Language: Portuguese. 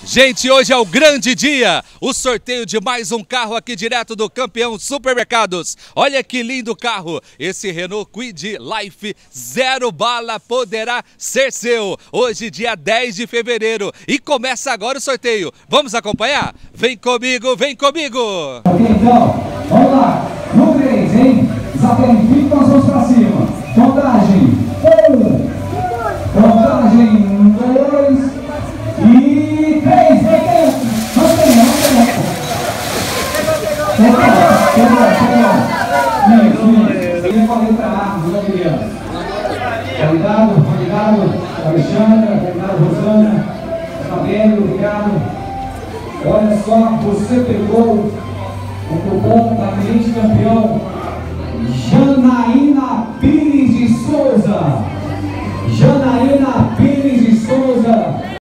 Gente, hoje é o grande dia, o sorteio de mais um carro aqui direto do Campeão Supermercados. Olha que lindo carro, esse Renault Kwid Life 0 bala poderá ser seu. Hoje, dia 10 de fevereiro, e começa agora o sorteio. Vamos acompanhar? Vem comigo, vem comigo! Ok, então, vamos lá, no 3, hein? Satélite, nós vamos pra cima. Contagem 1, contagem 2 e 3, vem dentro. Vamos dentro. Isso. Vem com a letra A, viu, criança? Obrigado, Alexandra, obrigado, Rosana, Isabel, obrigado. Olha só, você pegou o cupom da cliente campeão Janaína Pires de Souza. Janaína Pires de Souza.